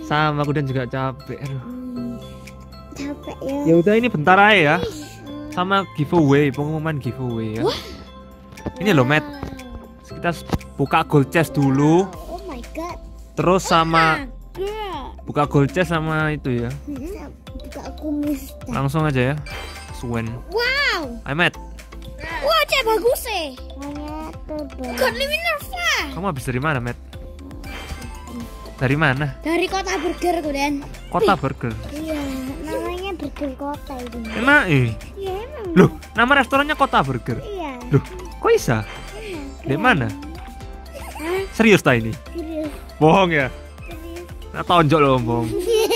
Sama aku dan juga capek. Aduh. Capek ya. Ya udah ini bentar aja ya. Sama giveaway, pengumuman giveaway ya. Ini loh, Matt. Kita buka gold chest dulu. Oh my god. Terus sama buka gold chest sama itu ya. Buka kumis. Langsung aja ya. Swen. Wow. Ayo, Matt. Wah, cek bagus sih. God Minerva. Kamu habis dari mana, Matt? Dari mana? Dari kota burger, Kudan. Kota Burger. Iya, namanya burger kota ini. Emang Iya emang. loh, nama restorannya Kota Burger. Iya. Loh, kok bisa? Di mana? Serius ta ini? Serius. Bohong ya? Nah, tonjok loh, bohong.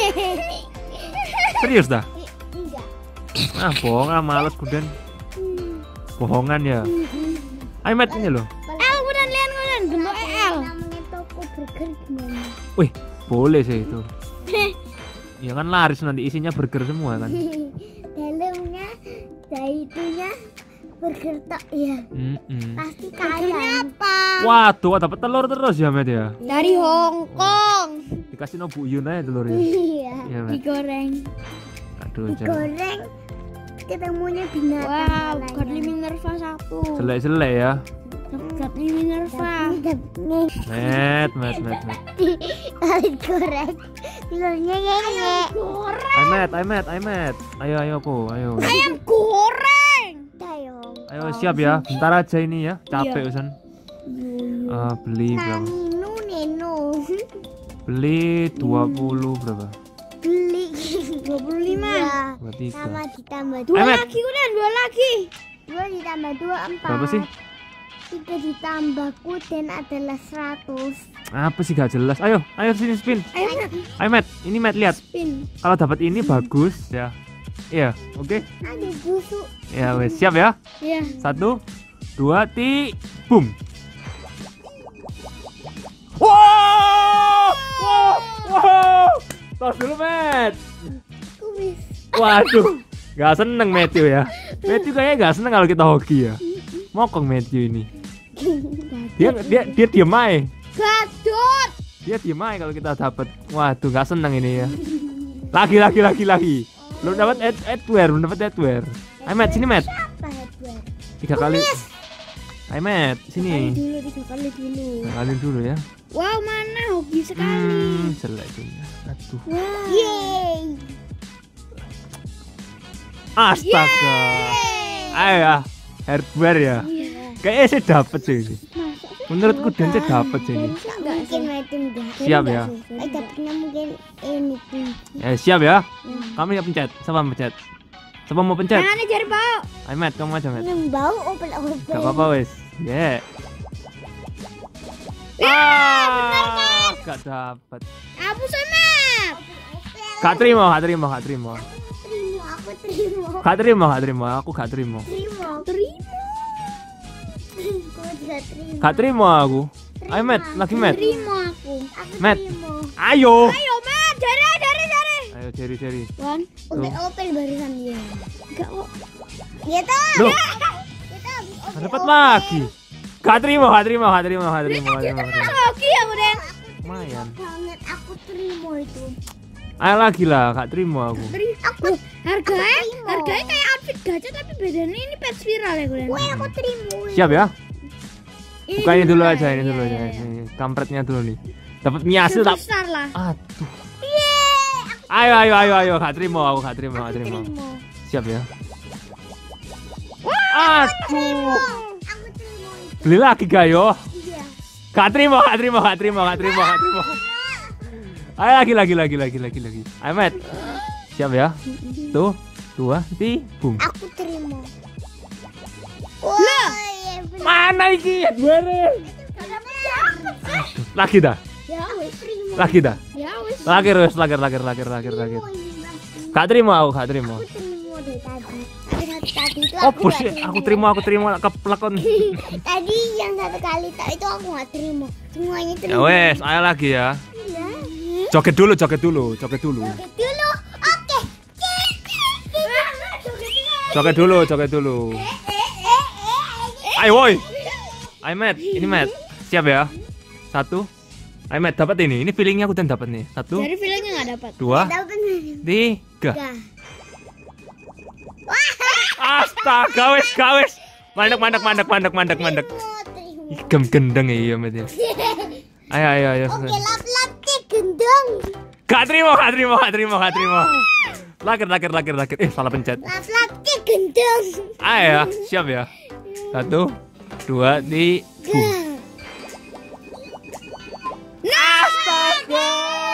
Serius dah? Enggak. Ah, bohong ah, males kudan. Bohongan ya. Ayo, Matt, ini loh. L, Kudan, lihat Kudan, bentuk L. Namanya toko burger gimana? Wih, boleh sih itu. Ya kan laris nanti isinya burger semua kan. Dalamnya, itunya burger tok ya. Pasti kaya. Apa? Waduh, dapat telur terus ya, Matt ya. Dari Hong Kong. Dikasih no Bu Yun aja telurnya. Iya. Iya, Matt. Digoreng. Aduh, jangan. Digoreng. Ketemunya binatang. Wow, lainnya. God Minerva 1. Jelek-jelek ya. God Minerva. Matt. Ayam goreng. Telurnya ngeyek. Ayo, Matt. Ayo aku, ayo. Ayam goreng. Dayong. Ayo siap ya, bentar aja ini ya, capek usan. Beli berapa? Neno. Beli 20 berapa? Beli 25. Iya. 23. Sama ditambah Dua Ayo, Matt. lagi, Kudan, dua lagi. 2 ditambah 2 4. Berapa sih? 3 ditambah kuden adalah 100. Apa sih gak jelas? Ayo sini spin. Ayo Matt, ini Matt lihat. Spin. Kalau dapat ini bagus ya. Iya, oke. Ada busuk. Ya wes, siap ya. Iya. 1, 2, boom. Wow! Tos dulu, Matt. Kumis. Waduh, gak seneng Matthew ya. Matthew kayaknya gak seneng kalau kita hoki ya. Mokong Matthew ini. Dia diem aja. Gadot. Dia diem aja kalau kita dapat. Waduh, gak seneng ini ya. Lagi. Belum dapat Edward. Ayo Matt, sini Matt. Apa headwear? 3 kali. Ayo Matt, sini. Tiga kali dulu. 3 kali dulu ya. Wow, mana hobi sekali. Jelek juga. Aduh. Wow. Yeay. Astaga. Ayo ya. Hardware ya. Kayaknya saya dapet sih ini. Menurutku dan saya dapet sih ini. Mungkin itu enggak. Siap ya. Dapetnya mungkin ini tuh. Siap ya. Kamu yang pencet. Siapa pencet? Siapa mau pencet? Jangan ajar bau. Ayo Matt, kamu aja Matt. Yang bau opel-opel. Gak apa-apa wes. Yeah. Gak dapet. Apa Semet? Gak terima. Aku terima. Aku gak terima. Terima. Aku juga terima. Gak terima aku. Ayo Matt, lagi Matt. Terima aku. Matt. Terima. Ayo. Ayo Matt, jari. Ayo ceri. One. Opel barusan dia. Enggak kok. Ya toh. Loh, Kita habis dapat lagi. Gak terima. Hoki ya, Kudan. Lumayan. banget aku terima itu. Ayo lagi lah, gak terima aku. Aku harganya kayak outfit gacha tapi bedanya ini patch viral ya, Kudan. Woi aku terima. Siap ya? Ini Buka ini dulu ya, aja, ini dulu aja. Ini kampretnya dulu nih. Dapat mie hasil tak? besar lah. Aduh. Yeay. Ayo, gak terima. Siap ya? Aduh. Aku terima itu. Beli lagi gayo. Iya. Gak terima. Ayo lagi. Ayo Matt. Siap ya? Tuh, 2, 3, boom. Aku terima. Wah. Mana iki? Bare. Lagi dah. Ya wes terima. Lagi dah. Ya wis. Lagi. Gak terima aku. Aku terima deh tadi. Tadi itu Oh, aku bos, aku terima keplakon. Tadi yang 1 kali itu aku nggak terima. Semuanya Ya terima. wes, ayo lagi ya. Iya. Joget dulu. Joget dulu. Oke. Joget dulu. Ayo woi. Ayo Matt, ini Matt. Siap ya? 1. Ayo Matt, dapat ini. Ini feelingnya aku dan dapat nih. 1. Dari feelingnya dapat. 2, Dapat 3. Gak. Astaga, wes gawes. Mandek. Terima. Ih, gendeng ya Met ya. Ayo. Oke, lap-lap gendong. Gak terima. Lakir. Salah pencet. Lap-lap gendong. Ayo ya, siap ya. 1, 2, 3. Astaga.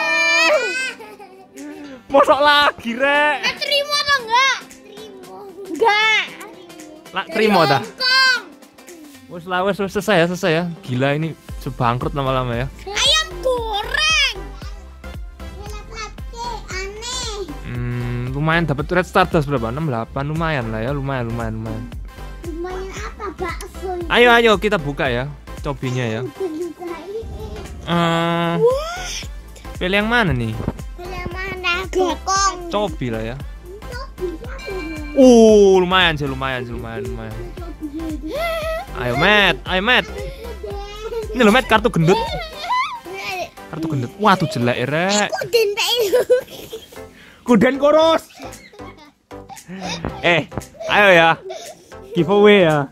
Mosok lagi, Rek. Terima atau enggak? Terima. Enggak. Lah, terima dah. Kong. Wes selesai ya. Gila ini sebangkrut lama-lama ya. Ayam goreng. Lap-lap aneh. Lumayan dapat red stardust berapa? 68 lumayan lah ya, lumayan. Lumayan apa bakso? Ayo kita buka ya, cobinya ya. Pilih yang mana nih? Pilih mana? Gokong. Cobi lah ya. Lumayan sih. Ayo Met. Ini loh Met, kartu gendut. Wah tuh jelek Rek. Kuden tak itu. Kuden kurus. Ayo ya. Giveaway ya.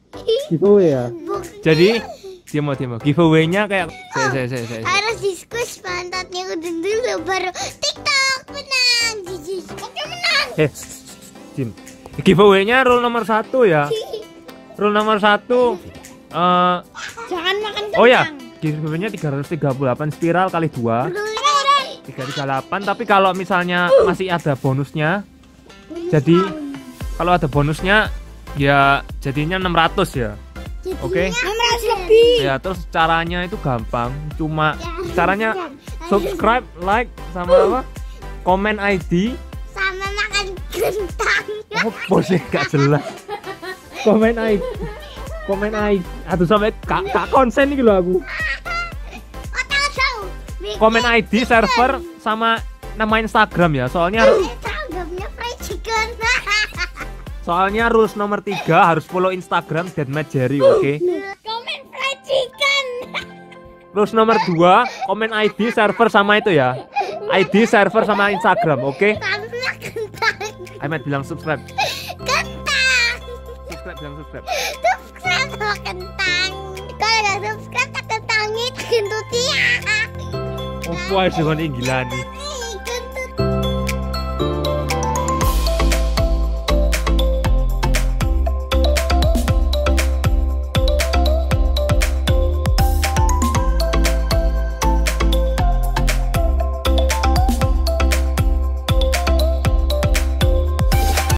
Jadi Timo giveaway-nya kayak saya. Harus diskus pantatnya kuden dulu baru TikTok menang. Oke menang. Jin. Giveaway-nya rule nomor 1 ya. Rule nomor 1 Jangan makan kentang. oh ya, giveaway-nya 338 spiral kali 2. 338, tapi kalau misalnya masih ada bonusnya. Jadi kalau ada bonusnya ya jadinya 600 ya. Oke. 600 lebih. Ya, terus caranya itu gampang. Cuma caranya subscribe, like sama apa? Komen ID Sama makan kentang. oh, bosnya gak jelas. Komen ID. Aduh sampai kak konsen nih loh aku. Tahu. Komen ID, server sama nama Instagram ya. Tanggapnya fried chicken. Soalnya rules nomor 3 harus follow Instagram Deadmat Jerry, oke? Komen fried chicken. Rules nomor 2 komen ID, server sama itu ya. ID, server sama Instagram, oke? Sama kentang. Ahmed bilang subscribe. Kentang. Bilang subscribe. Subscribe sama kentang. Kalau nggak subscribe tak kentangnya kentut ya. Oh, puas dengan gila nih.